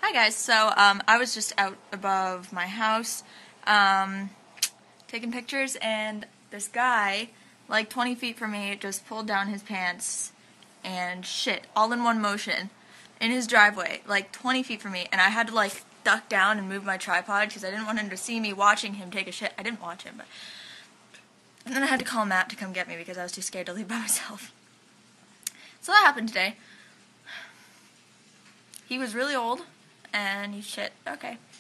Hi guys, so I was just out above my house taking pictures, and this guy, like 20 feet from me, just pulled down his pants and shit all in one motion in his driveway, like 20 feet from me, and I had to like duck down and move my tripod because I didn't want him to see me watching him take a shit. I didn't watch him, but and then I had to call Matt to come get me because I was too scared to leave by myself. So that happened today. He was really old, and he shit. Okay.